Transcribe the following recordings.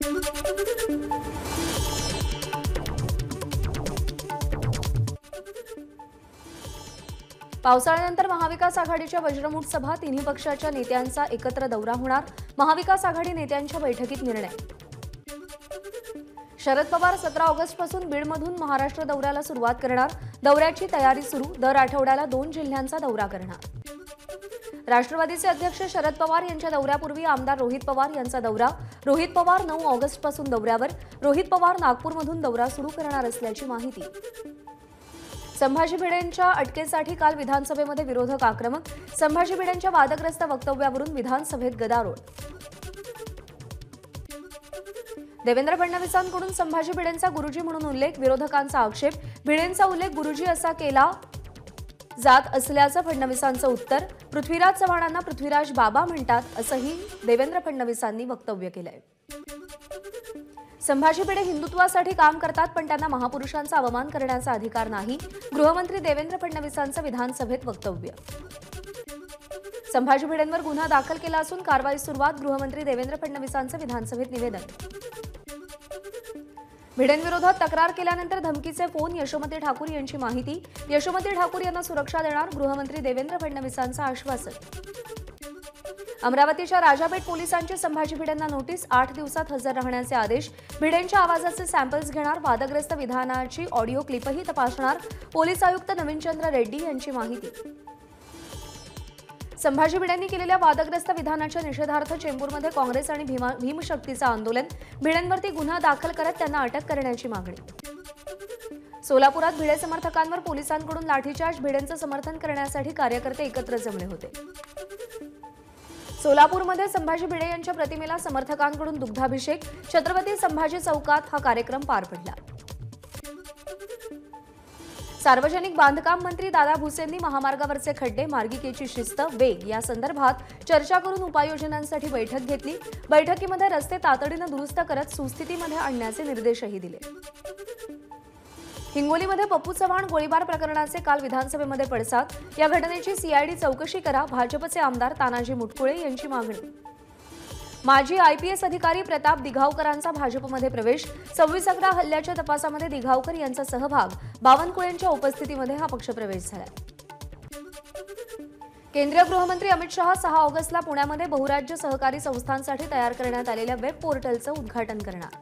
पावसाळ्यानंतर महाविकास आघाडीच्या वज्रमूठ सभा, तिन्ही पक्षाच्या नेत्यांचा एकत्र दौरा होणार. महाविकास आघाडी नेत्यांच्या बैठकीत निर्णय. शरद पवार 17 ऑगस्टपासून बीडमधून महाराष्ट्र दौऱ्याला सुरुवात करणार. दौऱ्याची तयारी सुरू. दर आठवड्याला 2 जिल्ह्यांचा दौरा करणार. राष्ट्रवादीचे अध्यक्ष शरद पवार यांच्या दौऱ्यापूर्वी आमदार रोहित पवार यांचा दौरा. रोहित पवार 9 ऑगस्टपासून दौऱ्यावर. रोहित पवार नागपूरमधून दौरा सुरू करणार असल्याची माहिती. संभाजी भिडेंच्या अटकेसाठी काल विधानसभेमध्ये विरोधक आक्रमक. संभाजी भिडेंच्या वादग्रस्त वक्तव्यावरून विधानसभेत गदारोळ. देवेंद्र फडणवीसांकडून संभाजी भिडेंचा गुरुजी म्हणून उल्लेख. विरोधकांचा आक्षेप. भिडेंचा उल्लेख गुरुजी असा केला जात असल्याचं फडणवीसांचं उत्तर. पृथ्वीराज चव्हाणांना पृथ्वीराज बाबा म्हणतात असंही देवेंद्र फडणवीसांनी वक्तव्य केलंय. संभाजी भिडे हिंदुत्वासाठी काम करतात, पण त्यांना महापुरुषांचा अवमान करण्याचा अधिकार नाही. गृहमंत्री देवेंद्र फडणवीसांचं विधानसभेत वक्तव्य. संभाजी भिडेंवर गुन्हा दाखल केला असून कारवाई सुरुवात. गृहमंत्री देवेंद्र फडणवीसांचं विधानसभेत निवेदन. भिडेंविरोधात तक्रार केल्यानंतर धमकीचे फोन. यशोमती ठाकूर यांची माहिती. यशोमती ठाकूर यांना सुरक्षा देणार. गृहमंत्री देवेंद्र फडणवीसांचं आश्वासन. अमरावतीच्या राजापेठ पोलिसांची संभाजी भिडेंना नोटीस. 8 दिवसात हजर राहण्याचे आदेश. भिडेंच्या आवाजाचे सॅम्पल्स घेणार. वादग्रस्त विधानाची ऑडिओ क्लिपही तपासणार. पोलीस आयुक्त नवीनचंद्र रेड्डी यांची माहिती. संभाजी भिडेंनी केलेल्या वादग्रस्त विधानाच्या निषेधार्थ चेंबूरमध्ये काँग्रेस आणि भीमशक्तीचं आंदोलन. भिडेंवरती गुन्हा दाखल करत त्यांना अटक करण्याची मागणी. सोलापुरात भिडे समर्थकांवर पोलिसांकडून लाठीचार्ज. भिडेंचं समर्थन करण्यासाठी कार्यकर्ते एकत्र जमले होते. सोलापूरमध्ये संभाजी भिडे यांच्या प्रतिमेला समर्थकांकडून दुग्धाभिषेक. छत्रपती संभाजी चौकात हा कार्यक्रम पार पडला. सार्वजनिक बांधकाम मंत्री दादा भुसेंनी महामार्गावरचे खड्डे, मार्गिकेची शिस्त, वेग या संदर्भात चर्चा करून उपाययोजनांसाठी बैठक घेतली. बैठकीमध्ये रस्ते तातडीनं दुरुस्त करत सुस्थितीमध्ये आणण्याचे निर्देशही दिले. हिंगोलीमध्ये पप्पू चव्हाण गोळीबार प्रकरणाचे काल विधानसभेमध्ये पडसाद. या घटनेची सीआयडी चौकशी करा. भाजपचे आमदार तानाजी मुटकुळे यांची मागणी. माजी आयपीएस अधिकारी प्रताप दिघावकरांचा भाजपमध्ये प्रवेश. 26/11 हल्ल्याच्या तपासामध्ये दिघावकर यांचा सहभाग. बावनकुळेंच्या उपस्थितीमध्ये हा पक्षप्रवेश झाला. केंद्रीय गृहमंत्री अमित शहा 6 ऑगस्टला पुण्यामध्ये बहुराज्य सहकारी संस्थांसाठी तयार करण्यात आलेल्या वेब पोर्टलचं उद्घाटन करणार.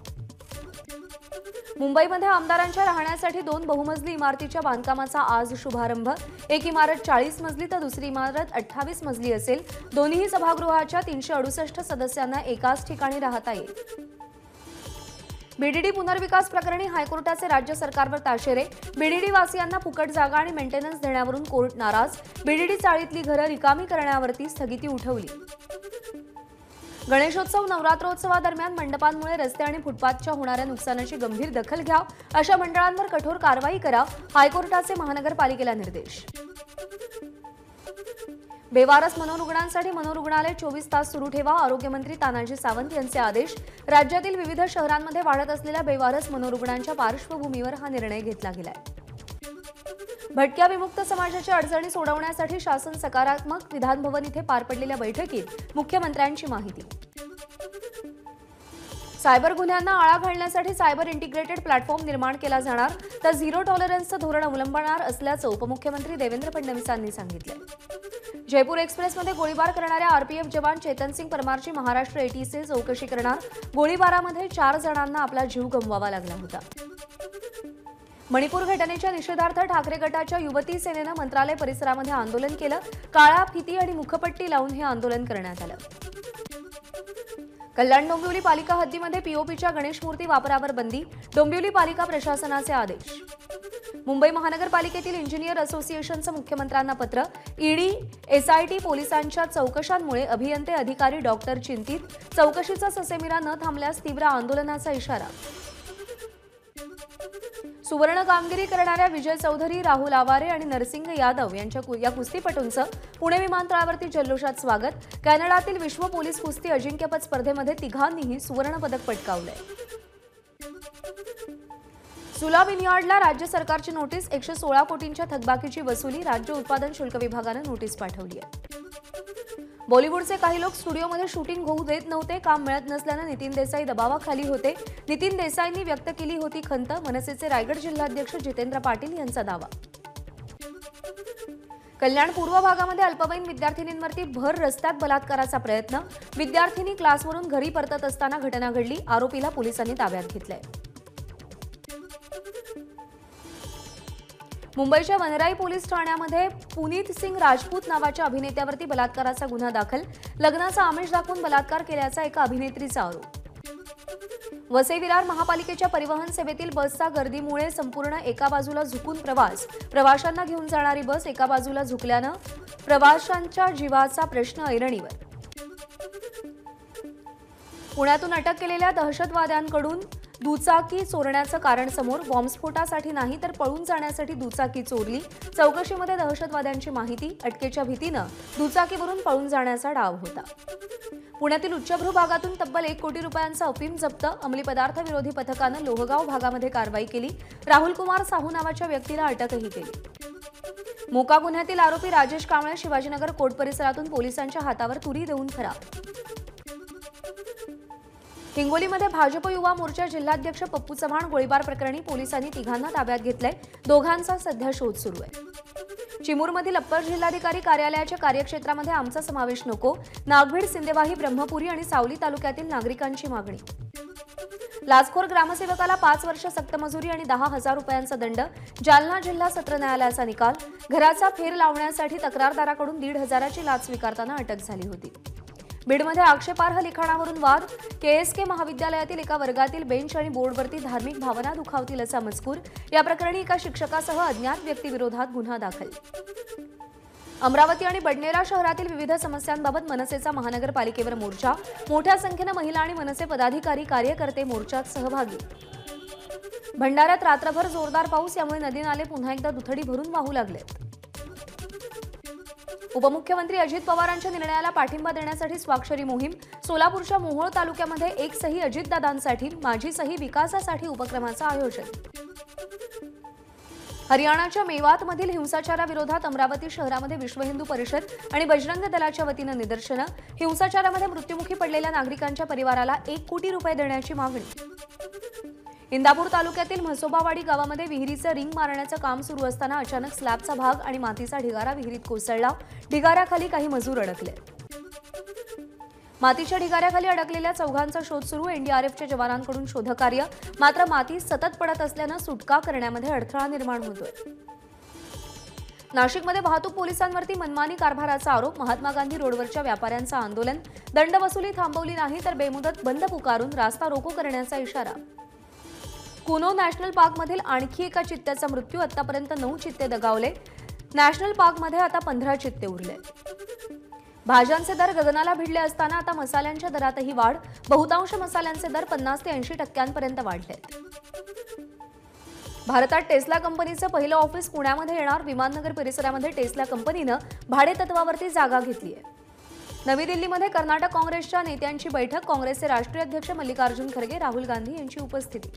मुंबईमध्ये आमदारांच्या राहण्यासाठी 2 बहुमजली इमारतीच्या बांधकामाचा आज शुभारंभ. एक इमारत 40 मजली तर दुसरी इमारत 28 मजली असेल. दोन्ही सभागृहाच्या 368 सदस्यांना एकाच ठिकाणी राहता येईल. बीडीडी पुनर्विकास प्रकरणी हायकोर्टाचे राज्य सरकारवर ताशेरे. बीडीडी वासियांना फुकट जागा आणि मेंटेनन्स देण्यावरून कोर्ट नाराज. बीडीडी चाळीतली घरं रिकामी करण्यावरती स्थगिती उठवली. गणेशोत्सव नवरात्रोत्सवादरम्यान मंडपांमुळे रस्ते आणि फुटपाथच्या होणाऱ्या नुकसानाची गंभीर दखल घ्या. अशा मंडळांवर कठोर कारवाई करा. हायकोर्टाचे महानगरपालिकेला निर्देश. बेवारस मनोरुग्णांसाठी मनोरुग्णालय 24 तास सुरू ठेवा. आरोग्यमंत्री तानाजी सावंत यांचे आदेश. राज्यातील विविध शहरांमध्ये वाढत असलेल्या बेवारस मनोरुग्णांच्या पार्श्वभूमीवर हा निर्णय घेतला गेलाय. भटक्या विमुक्त समाजाच्या अडचणी सोडवण्यासाठी शासन सकारात्मक. विधान भवन इथे पार पडलेल्या बैठकीत मुख्यमंत्र्यांची माहिती. सायबर गुन्ह्यांना आळा घालण्यासाठी सायबर इंटिग्रेटेड प्लॅटफॉर्म निर्माण केला जाणार. तर झिरो टॉलरन्सचं धोरण अवलंबणार असल्याचं उपमुख्यमंत्री देवेंद्र फडणवीसांनी सांगितलं. जयपूर एक्सप्रेसमध्ये गोळीबार करणाऱ्या आरपीएफ जवान चेतन सिंग परमारची महाराष्ट्र एटीसी चौकशी करणार. गोळीबारामध्ये 4 जणांना आपला जीव गमवावा लागला होता. मणिपूर घटनेच्या निषेधार्थ ठाकरे गटाच्या युवती सेनेनं मंत्रालय परिसरामध्ये आंदोलन केलं. काळा फिती आणि मुखपट्टी लावून हे आंदोलन करण्यात आलं. कल्याण डोंबिवली पालिका हद्दीमध्ये पीओपीच्या गणेश मूर्ती वापरावर बंदी. डोंबिवली पालिका प्रशासनाचे आदेश. मुंबई महानगरपालिकेतील इंजिनियर असोसिएशनचं मुख्यमंत्र्यांना पत्र. ईडी, एसआयटी पोलिसांच्या चौकशांमुळे अभियंते, अधिकारी, डॉक्टर चिंतित. चौकशीचा ससेमिरा न थांबल्यास तीव्र आंदोलनाचा इशारा. सुवर्ण कामगिरी करणाऱ्या विजय चौधरी, राहुल आवारे आणि नरसिंग यादव यांच्या या कुस्तीपटूंचं पुणे विमानतळावरती जल्लोषात स्वागत. कॅनडातील विश्व पोलीस कुस्ती अजिंक्यपद स्पर्धेमध्ये तिघांनीही सुवर्ण पदक पटकावलंय. सुला विनयार्डला राज्य सरकारची नोटीस. 116 कोटींच्या थकबाकीची वसुली. राज्य उत्पादन शुल्क विभागानं नोटीस पाठवली आहे. बॉलिवूडचे काही लोक स्टुडिओमध्ये शूटिंग होऊ देत नव्हते. काम मिळत नसल्याने नितीन देसाई दबावाखाली होते. नितीन देसाईंनी व्यक्त केली होती खंत. मनसेचे रायगड जिल्हाध्यक्ष जितेंद्र पाटील यांचा दावा. कल्याण पूर्व भागामध्ये अल्पवयीन विद्यार्थिनींवरती भर रस्त्यात बलात्काराचा प्रयत्न. विद्यार्थिनी क्लासवरून घरी परतत असताना घटना घडली. आरोपीला पोलिसांनी ताब्यात घेतलंय. मुंबईच्या वनराई पोलीस ठाण्यामध्ये पुनीत सिंग राजपूत नावाच्या अभिनेत्यावरती बलात्काराचा गुन्हा दाखल. लग्नाचा आमिष दाखवून बलात्कार केल्याचा एका अभिनेत्रीचा आरोप. वसई विरार महापालिकेच्या परिवहन सेवेतील बसचा गर्दीमुळे संपूर्ण एका बाजूला झुकून प्रवास. प्रवाशांना घेऊन जाणारी बस एका बाजूला झुकल्यानं प्रवाशांच्या जीवाचा प्रश्न ऐरणीवर. पुण्यातून अटक केलेल्या दहशतवाद्यांकडून दुचाकी चोरण्याचं कारण समोर. बॉम्बस्फोटासाठी नाही तर पळून जाण्यासाठी दुचाकी चोरली. चौकशीमध्ये दहशतवाद्यांची माहिती. अटकेच्या भीतीनं दुचाकीवरून पळून जाण्याचा डाव होता. पुण्यातील उच्चभ्रू भागातून तब्बल 1 कोटी रुपयांचा अफीम जप्त. अंमली पदार्थ विरोधी पथकानं लोहगाव भागामध्ये कारवाई केली. राहुल कुमार साहू नावाच्या व्यक्तीला अटकही केली. मोका गुन्ह्यातील आरोपी राजेश कांबळे शिवाजीनगर कोर्ट परिसरातून पोलिसांच्या हातावर तुरी देऊन फरार. हिंगोलीमध्ये भाजप युवा मोर्चा जिल्हाध्यक्ष पप्पू चव्हाण गोळीबार प्रकरणी पोलिसांनी तिघांना ताब्यात घेतलंय. दोघांचा सध्या शोध सुरू आहे. चिमूरमधील अप्पर जिल्हाधिकारी कार्यालयाच्या कार्यक्षेत्रामध्ये आमचा समावेश नको. नागभीड, सिंदेवाही, ब्रह्मपुरी आणि सावली तालुक्यातील नागरिकांची मागणी. लाचखोर ग्रामसेवकाला 5 वर्ष सक्तमजुरी आणि 10,000 रुपयांचा दंड. जालना जिल्हा सत्र न्यायालयाचा निकाल. घराचा फेर लावण्यासाठी तक्रारदाराकडून 1,500ची लाच स्वीकारताना अटक झाली होती. बीडमध्ये आक्षेपार्ह लिखाणावरून वाद. केएसके महाविद्यालयातील एका वर्गातील बेंच आणि बोर्डवरती धार्मिक भावना दुखावतील असा मजकूर. या प्रकरणी एका शिक्षकासह अज्ञात व्यक्तीविरोधात गुन्हा दाखल. अमरावती आणि बडनेरा शहरातील विविध समस्यांबाबत मनसेचा महानगरपालिकेवर मोर्चा. मोठ्या संख्येनं महिला आणि मनसे पदाधिकारी कार्यकर्ते मोर्चात सहभागी. भंडाऱ्यात रात्रभर जोरदार पाऊस. यामुळे नदी नाले पुन्हा एकदा दुथडी भरून वाहू लागले. उपमुख्यमंत्री अजित पवारांच्या निर्णयाला पाठिंबा देण्यासाठी स्वाक्षरी मोहीम. सोलापूरच्या मोहोळ तालुक्यामध्ये एक सही अजितदादांसाठी, माझी सही विकासासाठी उपक्रमाचं आयोजन. हरियाणाच्या मेवातमधील हिंसाचाराविरोधात अमरावती शहरामध्ये विश्व हिंदू परिषद आणि बजरंग दलाच्या वतीनं निदर्शनं. हिंसाचारामध्ये मृत्युमुखी पडलेल्या नागरिकांच्या परिवाराला 1 कोटी रुपये देण्याची मागणी. इंदापूर तालुक्यातील म्हसोबावाडी गावामध्ये विहिरीचं रिंग मारण्याचं काम सुरू असताना अचानक स्लॅबचा भाग आणि मातीचा ढिगारा विहिरीत कोसळला. ढिगाऱ्याखाली काही मजूर अडकले. मातीच्या ढिगाऱ्याखाली अडकलेल्या चौघांचा शोध सुरू. एनडीआरएफच्या जवानांकडून शोधकार्य. मात्र माती सतत पडत असल्यानं सुटका करण्यामध्ये अडथळा निर्माण होतोय. नाशिकमध्ये वाहतूक पोलिसांवरती मनमानी कारभाराचा आरोप. महात्मा गांधी रोडवरच्या व्यापाऱ्यांचं आंदोलन. दंडवसुली थांबवली नाही तर बेमुदत बंद पुकारून रास्ता रोको करण्याचा इशारा. कुनो नॅशनल पार्कमधील आणखी एका चित्त्याचा मृत्यू. आतापर्यंत 9 चित्ते दगावले. नॅशनल पार्कमध्ये आता 15 चित्ते उरले. भाज्यांचे दर गगनाला भिडले असताना आता मसाल्यांच्या दरातही वाढ. बहुतांश मसाल्यांचे दर 50 ते 80% वाढलेत. भारतात टेस्ला कंपनीचं पहिलं ऑफिस पुण्यामध्ये येणार. विमाननगर परिसरामध्ये टेस्ला कंपनीनं भाडेतत्वावरती जागा घेतली आहे. नवी दिल्लीमध्ये कर्नाटक काँग्रेसच्या नेत्यांची बैठक. काँग्रेसचे राष्ट्रीय अध्यक्ष मल्लिकार्जुन खरगे, राहुल गांधी यांची उपस्थिती.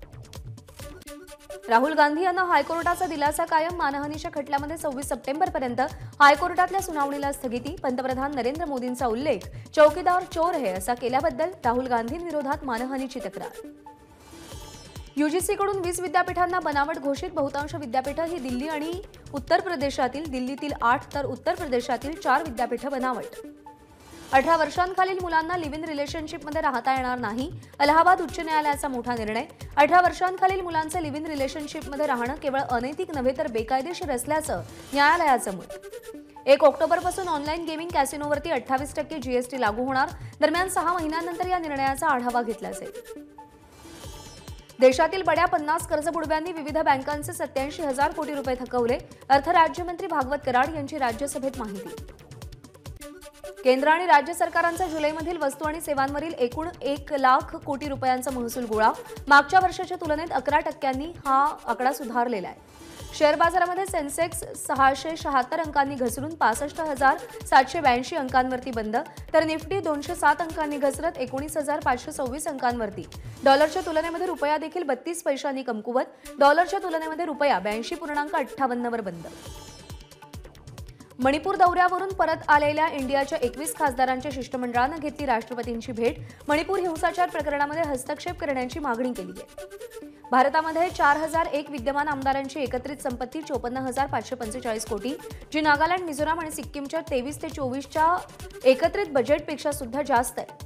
राहुल गांधी यांना हायकोर्टाचा दिलासा कायम. मानहानीच्या खटल्यामध्ये 26 सप्टेंबरपर्यंत हायकोर्टातल्या सुनावणीला स्थगिती. पंतप्रधान नरेंद्र मोदींचा उल्लेख चौकीदार चोर है असा केल्याबद्दल राहुल गांधींविरोधात मानहानीची तक्रार. यूजीसीकडून 20 विद्यापीठांना बनावट घोषित. बहुतांश विद्यापीठं ही दिल्ली आणि उत्तर प्रदेशातील. दिल्लीतील 8 तर उत्तर प्रदेशातील 4 विद्यापीठं बनावट. 18 वर्षांखालील मुलांना लिव्ह इन रिलेशनशिपमध्ये राहता येणार नाही. अलाहाबाद उच्च न्यायालयाचा मोठा निर्णय. 18 वर्षांखालील मुलांचं लिव्ह इन रिलेशनशिपमध्ये राहणं केवळ अनैतिक नव्हे तर बेकायदेशीर असल्याचं न्यायालयाचं मत. 1 ऑक्टोबरपासून ऑनलाईन गेमिंग कॅसिनोवरती 28% जीएसटी लागू होणार. दरम्यान 6 महिन्यांनंतर या निर्णयाचा आढावा घेतला जाईल. देशातील बड्या 50 कर्जबुडव्यांनी विविध बँकांचे 87,000 कोटी रुपये थकवले. अर्थ राज्यमंत्री भागवत कराड यांची राज्यसभेत माहिती. केंद्र आणि राज्य सरकारांचा जुलैमधील वस्तू आणि सेवांवरील एकूण 1 लाख कोटी रुपयांचा महसूल गोळा. मागच्या वर्षाच्या तुलनेत 11% हा आकडा सुधारलेला आहे. शेअर बाजारामध्ये सेन्सेक्स 676 अंकांनी घसरून 65,782 अंकांवरती बंद. तर निफ्टी 207 अंकांनी घसरत 19,526 अंकांवरती. डॉलरच्या तुलनेमध्ये रुपया देखील 32 पैशांनी कमकुवत. डॉलरच्या तुलनेमध्ये रुपया 82.58 वर बंद. मणिपूर दौऱ्यावरून परत आलेल्या इंडियाच्या 21 खासदारांच्या शिष्टमंडळानं घेतली राष्ट्रपतींची भेट. मणिपूर हिंसाचार प्रकरणामध्ये हस्तक्षेप करण्याची मागणी केली आहे. भारतामध्ये 4001 विद्यमान आमदारांची एकत्रित संपत्ती 54,545 कोटी, जी नागालँड, मिझोराम आणि सिक्कीमच्या 23 ते 24च्या एकत्रित बजेटपेक्षा सुद्धा जास्त आहे.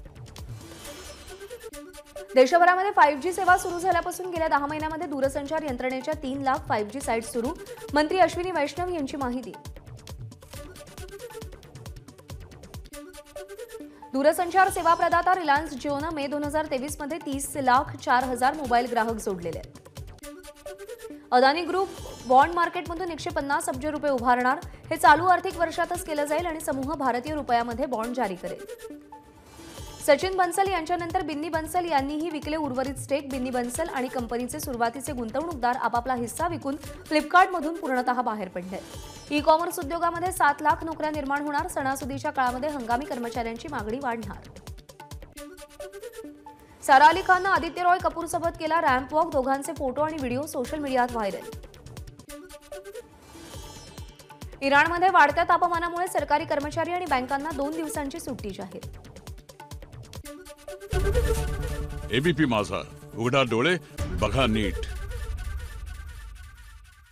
देशभरामध्ये 5G सेवा सुरू झाल्यापासून गेल्या 10 महिन्यांमध्ये दूरसंचार यंत्रणेच्या 3 लाख 5G साईट सुरू. मंत्री अश्विनी वैष्णव यांची माहिती. दूरसंचार सेवा प्रदाता रिलायन्स जिओनं मे 2023 मध्ये 30,04,000 मोबाईल ग्राहक जोडलेले आहेत. अदानी ग्रुप बॉन्ड मार्केटमधून 150 अब्ज रुपये उभारणार. हे चालू आर्थिक वर्षातच केलं जाईल आणि समूह भारतीय रुपयामध्ये बॉन्ड जारी करेल. सचिन बन्सल यांच्यानंतर बिन्नी बन्सल यांनीही विकले उर्वरित स्टेक. बिन्नी बन्सल आणि कंपनीचे सुरुवातीचे गुंतवणूकदार आपापला हिस्सा विकून फ्लिपकार्टमधून पूर्णतः बाहेर पडले. ई कॉमर्स उद्योगामध्ये 7 लाख नोकऱ्या निर्माण होणार. सणासुदीच्या काळामध्ये हंगामी कर्मचाऱ्यांची मागणी वाढणार. सारा अली खाननं आदित्य रॉय कपूरसोबत केला रॅम्प वॉक. दोघांचे फोटो आणि व्हिडिओ सोशल मीडियात व्हायरल. इराणमध्ये वाढत्या तापमानामुळे सरकारी कर्मचारी आणि बँकांना 2 दिवसांची सुट्टी जाहीर. एबीपी माझा, उघडा डोळे बघा नीट.